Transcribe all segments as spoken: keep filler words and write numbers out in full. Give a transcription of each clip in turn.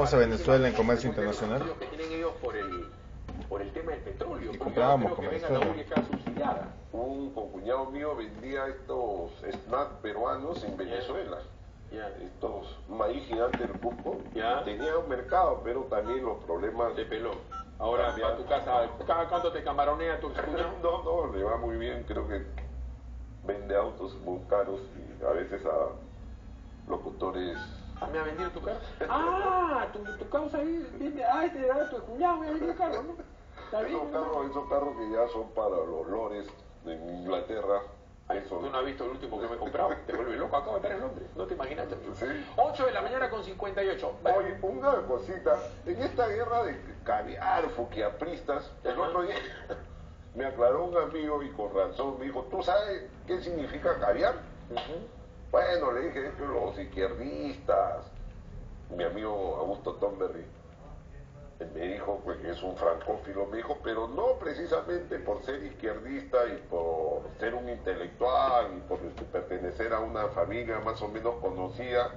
compramos a Venezuela en comercio internacional. Que tienen ellos por el, por el tema del petróleo. Y comprábamos no con creo que Venezuela. venga la única subsidiada. Un concuñado mío vendía estos snacks peruanos en Venezuela. Ya. Estos maíz gigante del Cusco. Ya. Tenía un mercado, pero también los problemas De pelón. Ahora Cambiar. a tu casa, ¿cada cuánto te camaronea tu cuñado? No, no, le va muy bien, creo que vende autos muy caros y a veces a locutores. ¿Me ha vendido tu carro? Ah, tu, tu causa ahí, viene, ah, este era tu cuñado, me ha vendido el carro, ¿no? Está bien. Esos ¿no? carros, esos carros que ya son para los lores en Inglaterra. Eso. Tú no has visto el último que me he comprado, te vuelve loco, acabo de estar en Londres, no te imaginas. Sí. ocho de la mañana con cincuenta y ocho. Oye, una cosita, en esta guerra de caviar, fuquiapristas, el Ajá. otro día me aclaró un amigo y con razón me dijo, ¿tú sabes qué significa caviar? Uh-huh. Bueno, le dije, es que los izquierdistas, mi amigo Augusto Tomberry, él me dijo pues, que es un francófilo, me dijo, pero no precisamente por ser izquierdista y por ser un intelectual y por este, pertenecer a una familia más o menos conocida,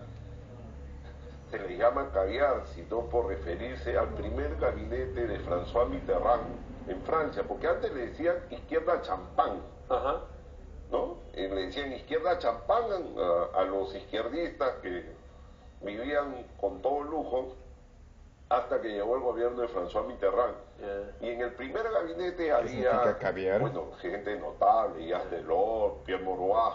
se le llama caviar, sino por referirse al primer gabinete de François Mitterrand en Francia, porque antes le decían izquierda champán. Ajá. ¿No? Eh, le decían izquierda champán a, a los izquierdistas que vivían con todo lujo hasta que llegó el gobierno de François Mitterrand. Yeah. Y en el primer gabinete ¿Qué había significa caviar? bueno, gente notable, Jacques Delors, Pierre Mauroy,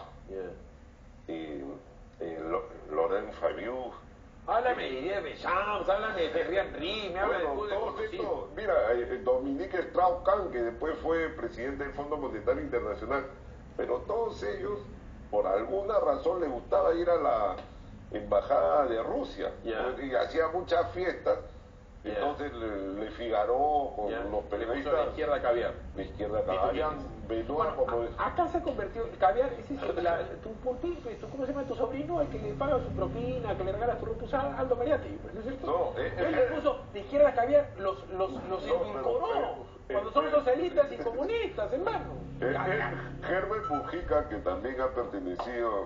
Yeah. y, y Lo- Laurent Fabius. Háblame de Didier Deschamps, háblame de Thierry Henry, me habla Bueno, de todos fútbol estos, conocido. mira, eh, Dominique Strauss-Kahn, que después fue presidente del Fondo Monetario Internacional, pero todos ellos, por alguna razón, les gustaba ir a la embajada de Rusia, Ya. y hacía muchas fiestas, Ya. entonces Le, Le Figaro con Ya. los Le puso periodistas la izquierda caviar. de izquierda ¿Y tú habían qué dices? Benoit Bueno, como a- acá se ha convertido, el caviar, es eso, la, tu, por ti, pues, tu- ¿cómo se llama tu sobrino? El que le paga su propina, que le regala tu ropa usada, Aldo Mariatti, pues, ¿no es cierto? No, eh, Él eh, le puso de izquierda caviar, los, los, los No, edulcoró, pero, eh, cuando son eh, socialistas y comunistas, hermano. Eh, Ya, eh, ya. Herbert Mujica, que también ha pertenecido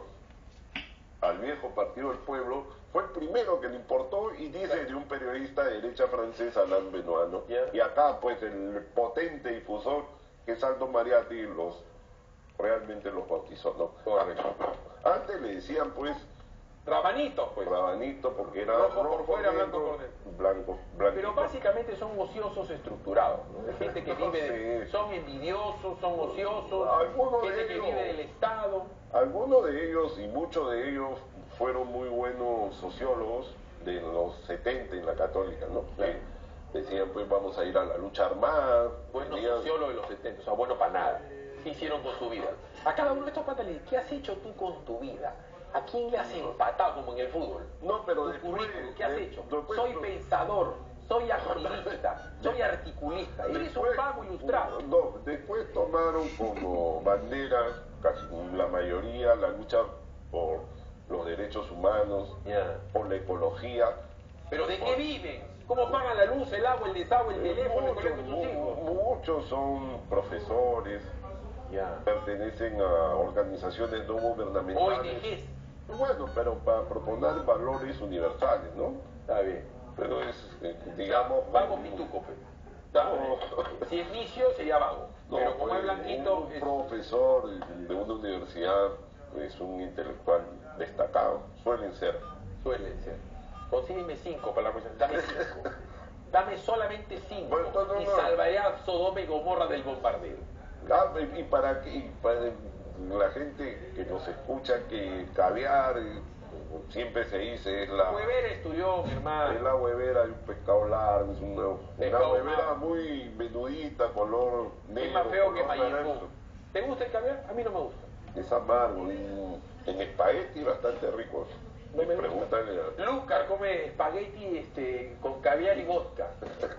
al viejo Partido del Pueblo, fue el primero que le importó y dice de un periodista de derecha francés, Alain Benoit, ¿no? Yeah. Y acá, pues, el potente difusor que es Aldo Mariatti, los, realmente los bautizó, ¿no? Correcto. Antes le decían, pues, Rabanitos, pues. rabanito porque era Rojo por fuera, negro, blanco por dentro. blanco, blanquito. Pero básicamente son ociosos estructurados, ¿no? Es gente que vive, de- Sí. son envidiosos, son ociosos, Algunos de gente que ellos. vive del Estado. Algunos de ellos, y muchos de ellos, fueron muy buenos sociólogos de los setenta en la Católica, ¿no? Claro. Que decían, pues vamos a ir a la lucha armada. Buenos tenían- sociólogos de los setenta, o sea, bueno para nada. ¿Qué hicieron con su vida? A cada uno de estos patas le dice, ¿qué has hecho tú con tu vida? ¿A quién le has empatado como en el fútbol? No, pero Tu después- currículum, ¿qué has de- hecho? después- Soy pensador, soy activista, soy articulista. Eres un después- vago ilustrado. No, después tomaron como bandera, casi la mayoría, la lucha por los derechos humanos, Ya. por la ecología. ¿Pero de qué viven? ¿Cómo pagan la luz, el agua, el desagüe, el Eh, teléfono, el muchos, colegio de sus hijos? mu- muchos son profesores, Ya. pertenecen a organizaciones no gubernamentales. O N Ges. Bueno, pero para proponer valores universales, ¿no? Está bien. Pero es, eh, digamos... Vago pituco, pues. Está bien. No. Si es vicio, sería vago. No, Pero como pues, es blanquito, un es... profesor de una universidad es un intelectual destacado, suelen ser. Suelen ser. Consígueme cinco para la próxima. Dame cinco. Dame solamente cinco. Bueno, entonces, y no. salvaré a Sodoma y Gomorra del bombardeo. Ah, y para que y para la gente que nos escucha que caviar, eh, como siempre se dice, es la... Huevera estudió, mi Es hermano. la huevera de un pescado largo, es una, una Pescado huevera largo. muy menudita, color negro. Es más feo que color Mayimbu. naranjo. ¿Te gusta el caviar? A mí no me gusta. Es amargo, y en espagueti bastante rico. No me gusta. Pregúntale a... Lucas come espagueti este, con caviar y vodka.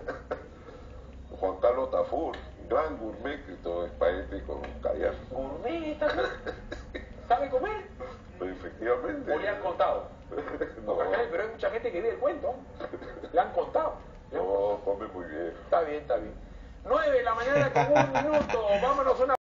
Juan Carlos Tafur, gran gourmet que todo espagueti con caviar. Gourmet, esta cosa. ¿Sabe comer? Efectivamente. ¿O le han contado? No, Porque acá, pero hay mucha gente que vive el cuento. Le han contado. no, come muy bien. Está bien, está bien. Nueve de la mañana con un minuto. Vámonos a una...